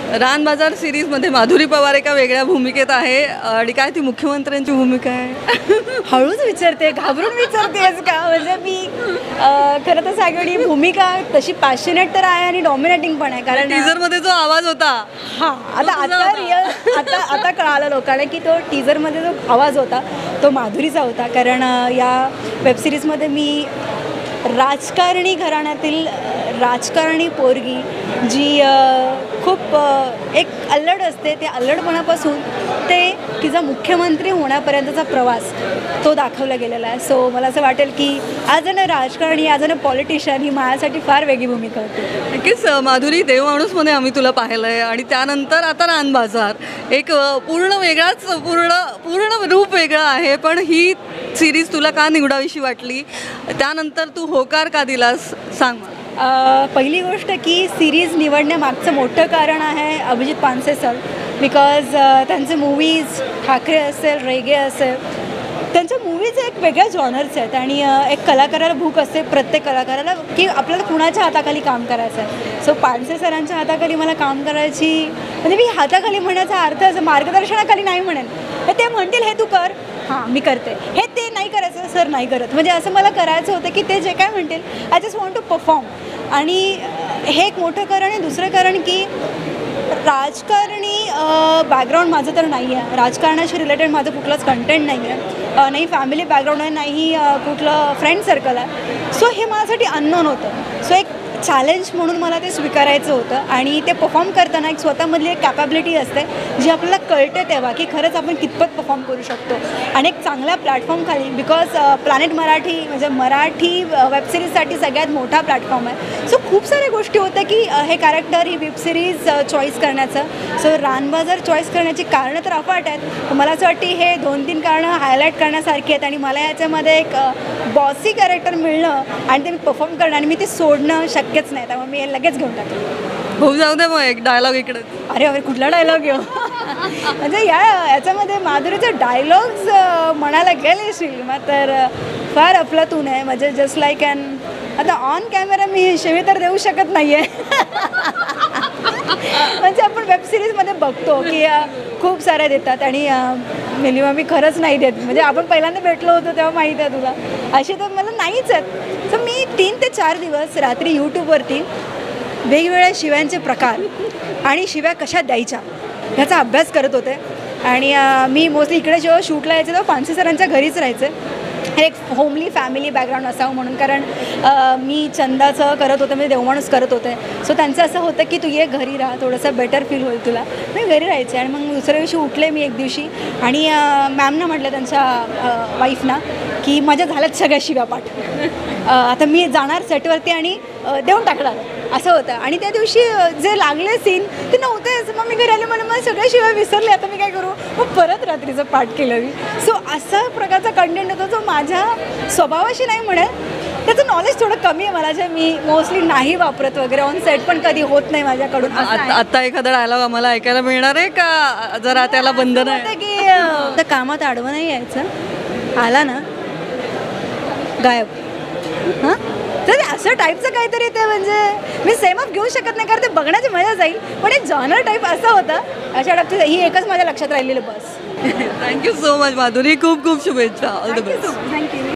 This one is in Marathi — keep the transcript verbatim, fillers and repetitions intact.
रान बाजार सिरीजमध्ये माधुरी पवार एका वेगळ्या भूमिकेत आहे आणि काय ती मुख्यमंत्र्यांची भूमिका आहे. हळूच विचारते, घाबरून विचारतेस का? म्हणजे मी खरं तर सांगेन ही भूमिका तशी पॅशनेट तर आहे आणि डॉमिनेटिंग पण आहे. कारण टीजरमध्ये जो आवाज होता, हां आता आता रिअल आता आता कळालं लोकांना की तो टीजरमध्ये जो आवाज होता तो माधुरीचा होता. कारण या वेबसिरीजमध्ये मी राजकारणी घराण्यातील राजकारणी पोरगी जी खूप एक अल्लड असते, ते अल्लडपणापासून ते तिचा मुख्यमंत्री होण्यापर्यंतचा प्रवास तो दाखवला गेलेला आहे. सो मला असं वाटेल की ॲज अन अ राजकारणी, ॲज अन अ पॉलिटिशियन ही माझ्यासाठी फार वेगळी भूमिका होती. नक्कीच माधुरी, देव माणूसमध्ये आम्ही तुला पाहिलं आहे आणि त्यानंतर आता रान बाजार एक पूर्ण वेगळाच पूर्ण पूर्ण रूप वेगळं आहे. पण ही सिरीज तुला का निवडावीशी वाटली, त्यानंतर तू होकार का दिलास, सांग मला. पहिली गोष्ट की सिरीज निवडण्यामागचं मोठं कारण आहे अभिजित पानसे सर. बिकॉज त्यांचे मूवीज ठाकरे असेल, रेगे असेल, त्यांच्या मूवीज एक वेगळ्या जॉनर्स आहेत आणि एक कलाकाराला भूक असते प्रत्येक कलाकाराला की आपल्याला कुणाच्या हाताखाली काम करायचं आहे. सो पानसे सरांच्या हाताखाली मला काम करायची, म्हणजे मी हाताखाली म्हणण्याचा अर्थ असं मार्गदर्शनाखाली नाही म्हणेन, हे ते म्हणतील हे तू कर, हां मी करते, हे ते नाही करायचं सर नाही करत, म्हणजे असं मला करायचं होतं की ते जे काय म्हणतील I just want to perform. आणि हे एक मोठं कारण आहे. दुसरं कारण की राजकारणी बॅकग्राऊंड माझं तर नाही आहे, राजकारणाशी रिलेटेड माझं कुठलंच कंटेंट नाही आहे, नाही फॅमिली बॅकग्राऊंड आहे, नाही कुठलं फ्रेंड सर्कल आहे. सो हे माझ्यासाठी अननोन होतं. सो एक चॅलेंज म्हणून मला ते स्वीकारायचं होतं आणि ते परफॉर्म करताना एक स्वतःमधली एक कॅपॅबिलिटी असते जी आपल्याला कळते तेव्हा की खरंच आपण कितपत परफॉर्म करू शकतो. आणि एक चांगल्या प्लॅटफॉर्मखाली, बिकॉज प्लॅनेट मराठी म्हणजे मराठी वेबसिरीजसाठी सगळ्यात मोठा प्लॅटफॉर्म आहे. सो खूप साऱ्या गोष्टी होत्या की हे कॅरेक्टर, ही वेबसिरीज चॉईस करण्याचं. सो रान बाजार चॉईस करण्याची कारणं तर अफाट आहेत. मला असं वाटतं हे दोन तीन कारणं हायलाईट करण्यासारखी आहेत आणि मला याच्यामध्ये एक बॉसी कॅरेक्टर मिळणं आणि ते मी परफॉर्म करणं आणि मी ते सोडणं शक्यच नाही, त्यामुळे मी हे लगेच घेऊन टाकलं. होऊ जाऊ दे मग एक डायलॉग इकडे. अरे अरे कुठला डायलॉग घेऊ? म्हणजे या याच्यामध्ये माधुरीचे डायलॉग्स म्हणायला गेले शिल्मा तर फार अफलातून आहे. म्हणजे जस्ट लाईक अँड आता ऑन कॅमेरा मी शिवी तर देऊ शकत नाही आहे. म्हणजे आपण वेबसिरीजमध्ये बघतो की खूप साऱ्या देतात आणि मिनिमम मी खरंच नाही देत. म्हणजे आपण पहिल्यांदा भेटलो होतो तेव्हा माहीत आहे तुला, अशी तर मला नाहीच आहेत. सो मी तीन ते चार दिवस रात्री यूट्यूबवरती वेगवेगळ्या शिव्यांचे प्रकार आणि शिव्या कशा द्यायच्या ह्याचा अभ्यास करत होते. आणि मी मोस्टली इकडे जेव्हा शूटला यायचे तेव्हा पानसे सरांच्या घरीच राहायचे, एक होमली फॅमिली बॅकग्राऊंड असावं म्हणून. कारण मी चंदाचं करत होते, म्हणजे देवमाणूस करत होते. सो त्यांचं असं होतं की तू ये घरी राहा, थोडंसं बेटर फील होईल तुला. मी घरी राहायचे आणि मग दुसऱ्या दिवशी उठले मी एक दिवशी आणि मॅमना म्हटलं त्यांच्या वाईफना की माझ्या झाल्यात सगळ्या शिव्या पाठ, आता मी जाणार सेटवरती आणि देऊन टाकणार असं होतं. आणि त्या दिवशी जे लागले सीन ते नव्हतेच. मग मी घरी आले, मला मला सगळ्या शिवाय विसरले, आता मी काय करू? मग परत रात्रीचं पाठ केलं मी. सो असा प्रकारचा कंटेंट होता जो माझ्या स्वभावाशी नाही म्हणेल, त्याचं नॉलेज थोडं कमी आहे मला, जे मी मोस्टली नाही वापरत वगैरे, ऑन सेट पण कधी होत नाही माझ्याकडून. आता एखादा डायलॉग आम्हाला ऐकायला मिळणार आहे का? जरा त्याला बंधन आहे की तर कामात आडवं नाही यायचं, आला ना गायब. हां तर असं टाईपचं काहीतरी ते, म्हणजे मी सेम अप घेऊ शकत नाही कारण ते बघण्याची मजा जाईल, पण एक जॉनर टाईप असं होतं. अशा टाईपचं ही एकच माझ्या लक्षात राहिलेलं बस. थँक्यू सो मच माधुरी, खूप खूप शुभेच्छा. All the best. थँक्यू.